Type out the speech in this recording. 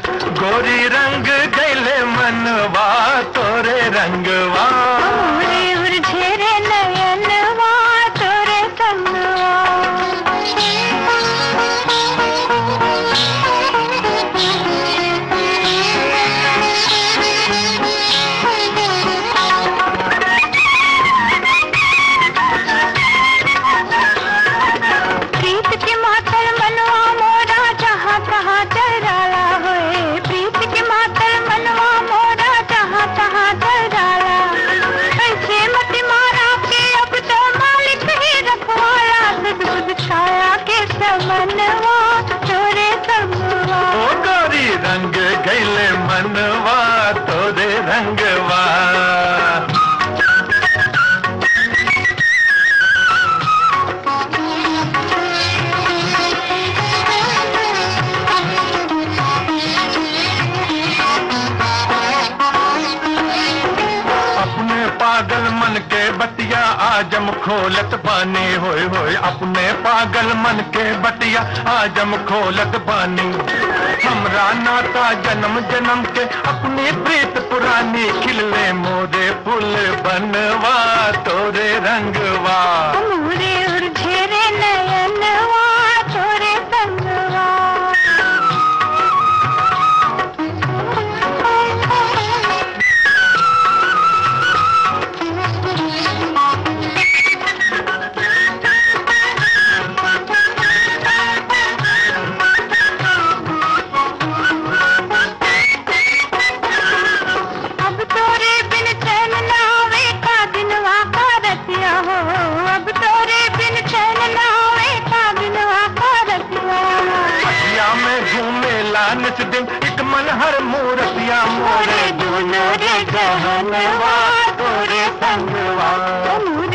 गोरी रंग गैले मनवा तोरे रंगवा उर्झेरे नयनवा तोरे संगवा। प्रीत के मातल मनवा मोरा जहाँ तहाँ चराला होए, प्रीत के मातल मनवा मोरा जहाँ तहाँ चराला। ऐसे मत मारा के अब तो मालिक ही रखवाला, सुध बुध छाया के समनवा तोरे संगवा। ओ गोरी रंग गैले मनवा तोरे रंगवा। अपने पागल मन के बतिया आजम खोलत बानी होए होए, अपने पागल मन के बतिया आजम खोलत बानी। हमरा नाता जन्म जन्म के अपनी प्रीत पुरानी, खिलने मोरे फूल बनवा तोरे रंगवा। मोरे उर्झेरे नयनवा तोरे संगवा। अब तोरे बिन चैन ना आवे का दिनवा का रतिया हो, अब तोरे बिन चैन ना आवे का दिनवा का रतिया। अखिया में घूमेला नित दिन एक मन हर मूरतिया मोरे मोरे दोनों रे जहनवा तोरे संगवा। मोरे